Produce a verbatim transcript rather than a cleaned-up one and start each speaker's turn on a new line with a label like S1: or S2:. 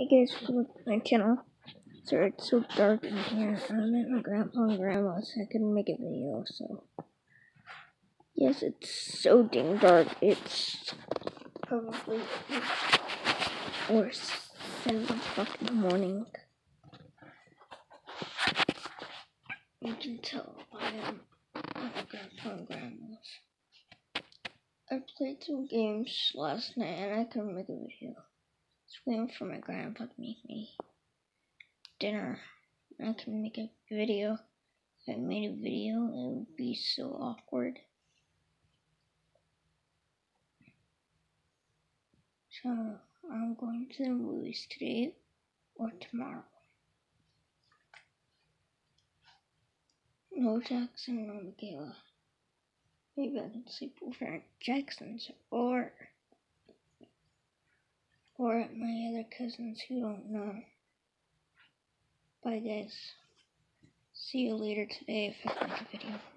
S1: Hey guys, welcome to my channel. Sorry it's so dark in here. I'm at my grandpa and grandma's, so I couldn't make a video, so. Yes, it's so dang dark. It's probably or seven o'clock in the morning. You can tell I am at my grandpa and grandma's. I played some games last night and I couldn't make a video. I was waiting for my grandpa to make me dinner. I can make a video. If I made a video, it would be so awkward. So, I'm going to the movies today or tomorrow. No Jackson, no Michaela. Maybe I can sleep over at Jackson's or or at my other cousins who don't know. Bye guys. See you later today if I make a video.